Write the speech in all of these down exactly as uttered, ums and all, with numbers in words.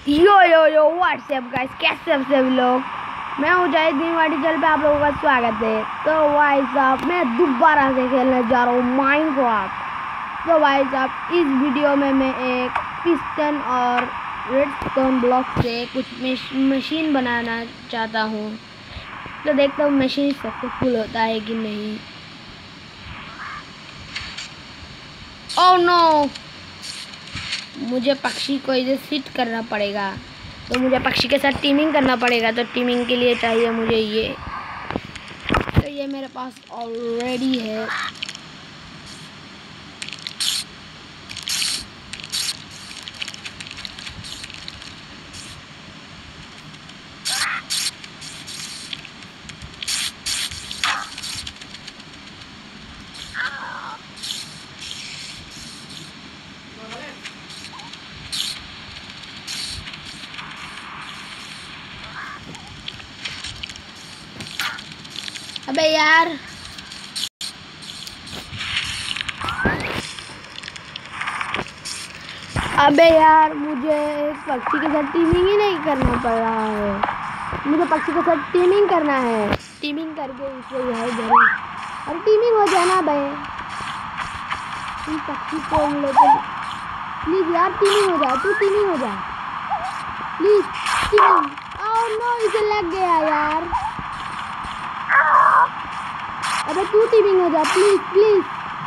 यो यो यो WhatsApp guys, कैसे हैं सभी लोग। मैं हूँ जाहिद वाटी चल पे आप लोगों का स्वागत है। तो भाई साहब मैं दोबारा से खेलने जा रहा हूँ माइनक्राफ्ट। तो भाई साहब इस वीडियो में मैं एक पिस्टन और रेडस्टोन ब्लॉक से कुछ मशीन बनाना चाहता हूँ। तो देखता हूँ मशीन सक्सेसफुल होता है कि नहीं। ओह नो, मुझे पक्षी को इधर सिट करना पड़ेगा। तो मुझे पक्षी के साथ टीमिंग करना पड़ेगा। तो टीमिंग के लिए चाहिए मुझे ये। तो ये मेरे पास ऑलरेडी है। अबे यार, अबे यार मुझे एक पक्षी के साथ टीमिंग ही नहीं करना पड़ रहा है। मुझे पक्षी के साथ टीमिंग करना है। टीमिंग करके इसे यार जरूर अरे टीमिंग हो जाए ना भाई। तुम पक्षी को लेके प्लीज यार टीमिंग हो जाए। तू टीमिंग हो जाए प्लीज। टीमिंग। ओह नो, इसे लग गया यार। अबे तू टीमिंग हो जा please please.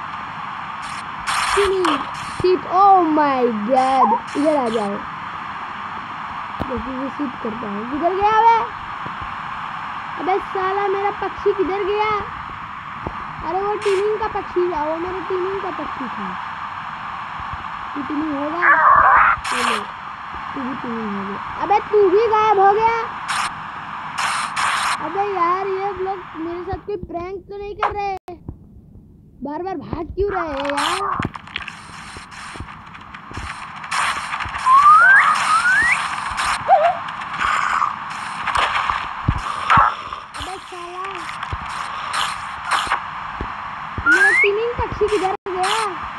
Teaming seat. Oh my god, इधर आ जाओ। देखिए सीट करता हूँ। किधर गया वे? अबे साला मेरा पक्षी किधर गया? अरे वो टीमिंग का पक्षी था, वो मेरे टीमिंग का पक्षी था। तू टीमिंग होगा? चलो तू भी टीमिंग हो गया। अबे तू भी गायब हो गया। अबे यार ये लोग मेरे साथ कोई प्रैंक तो नहीं कर रहे? बार बार भाग क्यों रहे हैं यार? अबे साला मेरा टीमिंग पक्षी किधर गया?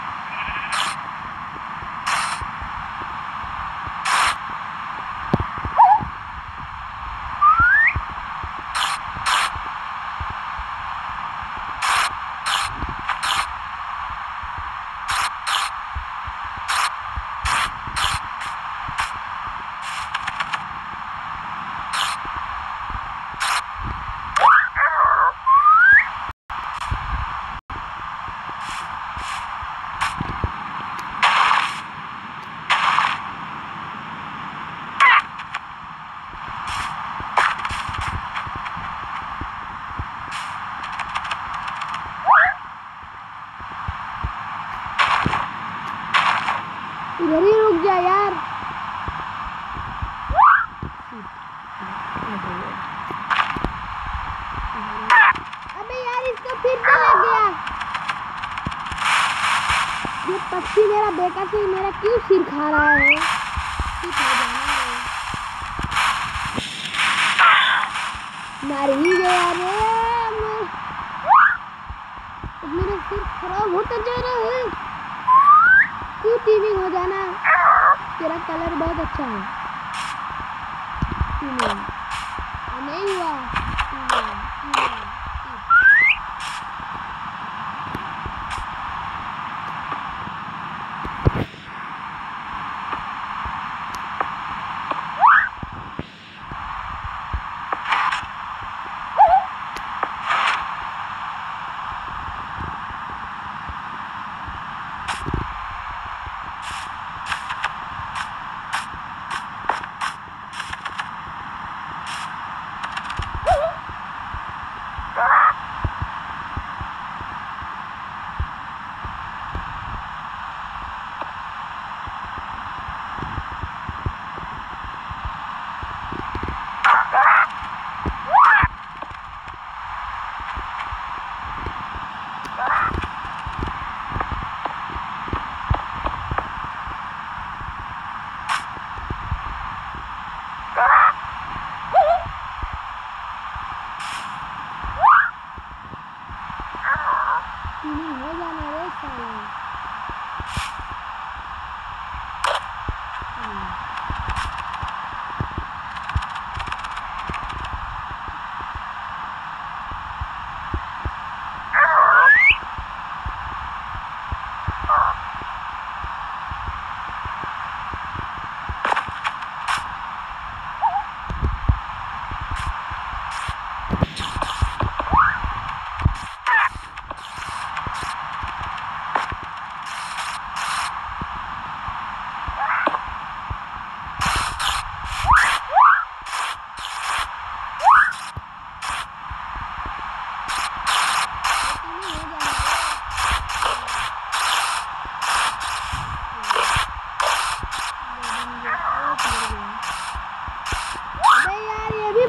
इधर ही रुक जा यार। अबे यार इसको फिर से लग गया। ये पक्षी मेरा बेकार से मेरा क्यों सिर खा रहा है? मर ही गया रे। मेरा सिर खराब होता जा रहा है। तू टीमिंग हो जाना, तेरा कलर बहुत अच्छा है। टीमिंग नहीं हुआ। Teaming, teaming.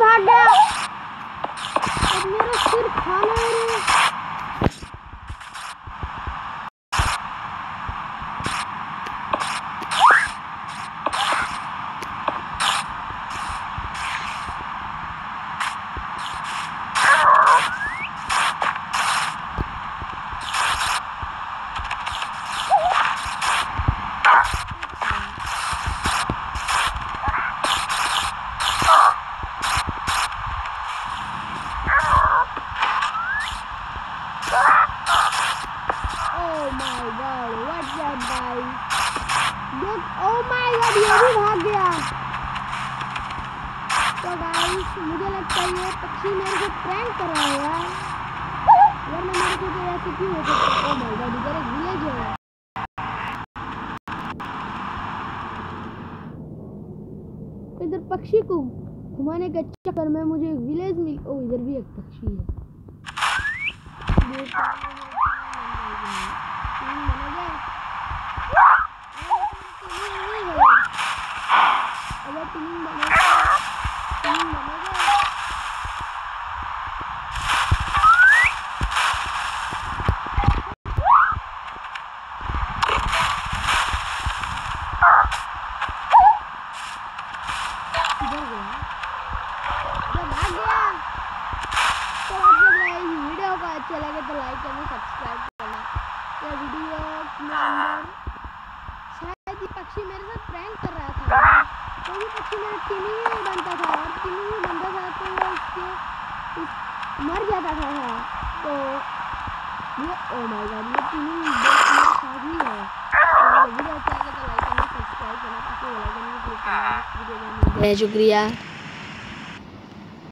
भाग गया। अब मेरा सिर खाना है रे। Oh my god, what's that guys? Look, oh my god, ये भी भाग गया। तो गाइस मुझे लगता है ये पक्षी मेरे को प्रैंक कर रहा है यार, वरना मेरे को तो ऐसे क्यों हो सकता है। oh my god, इधर एक विलेज है। इधर पक्षी को घुमाने के चक्कर में मुझे एक विलेज मिल। ओ इधर भी एक पक्षी है। वीडियो को अच्छा लगे तो लाइक करना, सब्सक्राइब करना। ये वीडियो में अंदर शायद ये पक्षी मेरे साथ प्रैंक कर रहा था। तो ये पक्षी मेरा टिनी ही बनता था और टिनी ही बनता था तो वो इसके इस, मर जाता था, था तो ये ओ माय गॉड ये टिनी मेरे साथ ही है। तो वीडियो अच्छा लगे तो लाइक करना, सब्सक्राइब करना, ताकि वो लाइक करने को क्लिक करना। वीडियो में शुक्रिया।